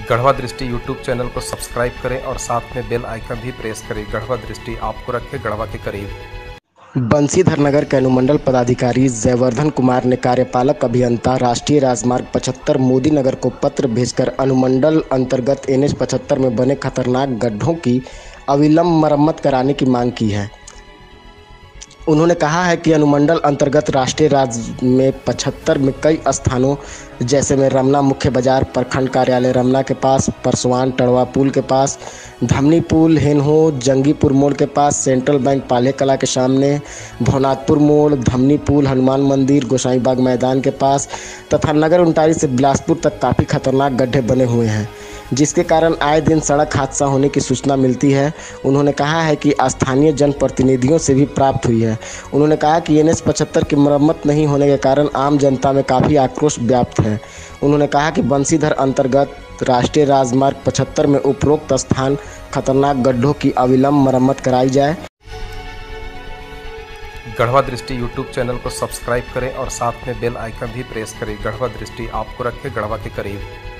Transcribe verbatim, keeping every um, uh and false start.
गढ़वा दृष्टि YouTube channel को subscribe करें और साथ में बेल आइकन भी प्रेस करें। गढ़वा दृष्टि आपको रखे गढ़वा के करीब। बंशीधर नगर के अनुमंडल पदाधिकारी जयवर्धन कुमार ने कार्यपालक अभियंता राष्ट्रीय राजमार्ग पचहत्तर मोदी नगर को पत्र भेजकर अनुमंडल अंतर्गत एन एच पचहत्तर में बने खतरनाक गड्ढों की अविलंब मरम्मत कराने की मांग की है। उन्होंने कहा है कि अनुमंडल अंतर्गत राष्ट्रीय राज में पचहत्तर में कई स्थानों जैसे में रमना मुख्य बाजार, प्रखंड कार्यालय रमना के पास, परसवान टड़वा पुल के पास, धमनी पुल, हेनहो जंगीपुर मोड़ के पास, सेंट्रल बैंक पाले कला के सामने, भवनाथपुर मोड़, धमनी पुल, हनुमान मंदिर, गोसाईबाग मैदान के पास तथा नगर उनतालीस से बिलासपुर तक काफ़ी खतरनाक गड्ढे बने हुए हैं, जिसके कारण आए दिन सड़क हादसा होने की सूचना मिलती है। उन्होंने कहा है कि स्थानीय जनप्रतिनिधियों से भी प्राप्त हुई है। उन्होंने कहा कि एन एच पचहत्तर की मरम्मत नहीं होने के कारण आम जनता में काफ़ी आक्रोश व्याप्त है। उन्होंने कहा कि बंशीधर अंतर्गत राष्ट्रीय राजमार्ग पचहत्तर में उपरोक्त स्थान खतरनाक गड्ढों की अविलंब मरम्मत कराई जाए। गढ़वा दृष्टि यूट्यूब चैनल को सब्सक्राइब करें और साथ में बेल आइकन भी प्रेस करें। गढ़वा दृष्टि आपको रखे गढ़वा के करीब।